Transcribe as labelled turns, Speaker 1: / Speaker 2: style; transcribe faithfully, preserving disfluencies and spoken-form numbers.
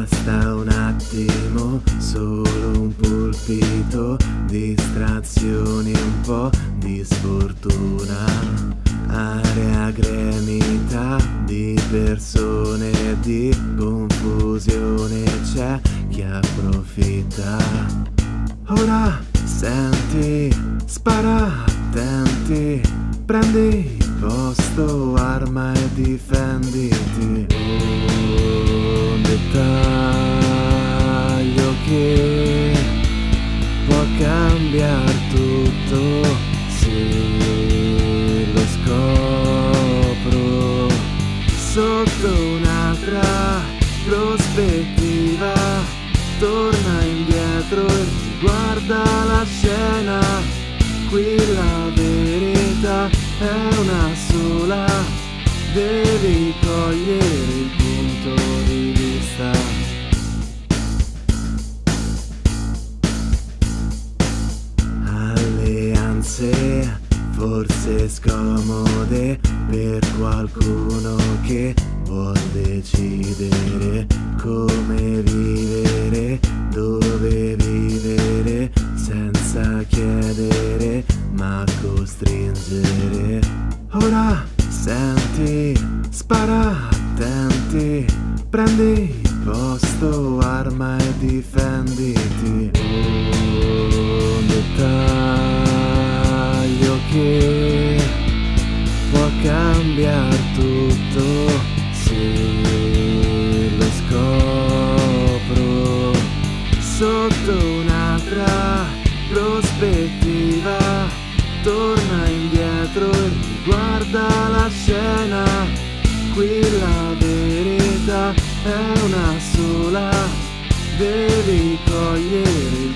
Speaker 1: Basta un attimo, solo un pulpito, distrazioni, un po' di sfortuna, area gremita di persone, di confusione, c'è chi approfitta. Ora senti, spara attenti, prendi posto, arma e difenditi. Un dettaglio che può cambiare tutto, sì, lo scopro sotto un'altra prospettiva. Torna indietro e guarda la scena, qui la verità è una sola, devi cogliere il punto di vista. Alleanze forse scomode per qualcuno che vuol decidere come vivere, dove vivere, senza chiedere ma costringere. Ora senti, spara attenti, prendi posto, arma e difenditi. Un dettaglio che può cambiare tutto, sì, lo scopro sotto un'altra prospettiva. Torna indietro e guarda la scena, qui la verità è una sola, devi cogliere